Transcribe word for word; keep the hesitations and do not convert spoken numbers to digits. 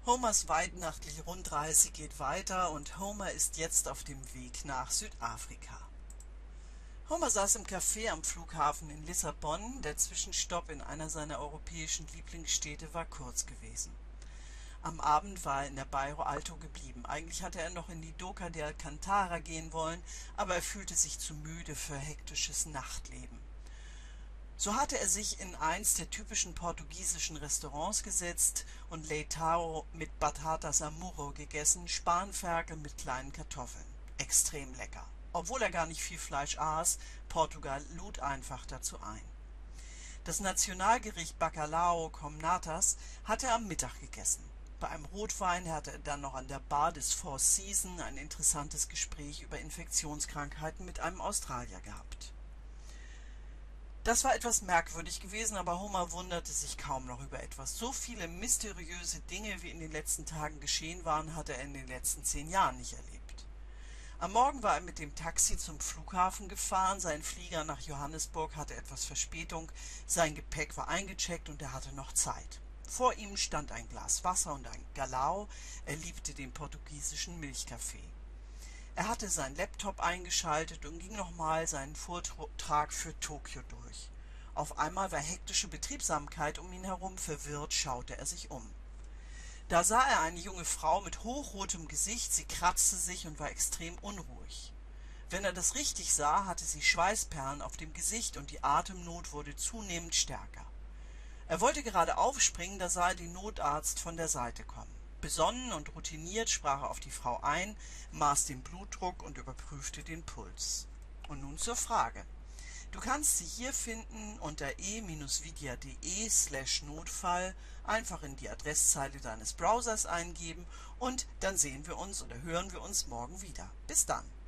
Homers weihnachtliche Rundreise geht weiter und Homer ist jetzt auf dem Weg nach Südafrika. Homer saß im Café am Flughafen in Lissabon. Der Zwischenstopp in einer seiner europäischen Lieblingsstädte war kurz gewesen. Am Abend war er in der Bairro Alto geblieben. Eigentlich hatte er noch in die Doca de Alcantara gehen wollen, aber er fühlte sich zu müde für hektisches Nachtleben. So hatte er sich in eins der typischen portugiesischen Restaurants gesetzt und Leitão mit Batatas am Murro gegessen, Spanferkel mit kleinen Kartoffeln. Extrem lecker. Obwohl er gar nicht viel Fleisch aß, Portugal lud einfach dazu ein. Das Nationalgericht Bacalhau com Natas hatte er am Mittag gegessen. Bei einem Rotwein hatte er dann noch an der Bar des Four Seasons ein interessantes Gespräch über Infektionskrankheiten mit einem Australier gehabt. Das war etwas merkwürdig gewesen, aber Homer wunderte sich kaum noch über etwas. So viele mysteriöse Dinge, wie in den letzten Tagen geschehen waren, hatte er in den letzten zehn Jahren nicht erlebt. Am Morgen war er mit dem Taxi zum Flughafen gefahren, sein Flieger nach Johannesburg hatte etwas Verspätung, sein Gepäck war eingecheckt und er hatte noch Zeit. Vor ihm stand ein Glas Wasser und ein Galao, er liebte den portugiesischen Milchkaffee. Er hatte seinen Laptop eingeschaltet und ging nochmal seinen Vortrag für Tokio durch. Auf einmal war hektische Betriebsamkeit um ihn herum, verwirrt schaute er sich um. Da sah er eine junge Frau mit hochrotem Gesicht, sie kratzte sich und war extrem unruhig. Wenn er das richtig sah, hatte sie Schweißperlen auf dem Gesicht und die Atemnot wurde zunehmend stärker. Er wollte gerade aufspringen, da sah er den Notarzt von der Seite kommen. Besonnen und routiniert sprach er auf die Frau ein, maß den Blutdruck und überprüfte den Puls. Und nun zur Frage. Du kannst sie hier finden unter e-vidia.de slash Notfall, einfach in die Adresszeile deines Browsers eingeben und dann sehen wir uns oder hören wir uns morgen wieder. Bis dann!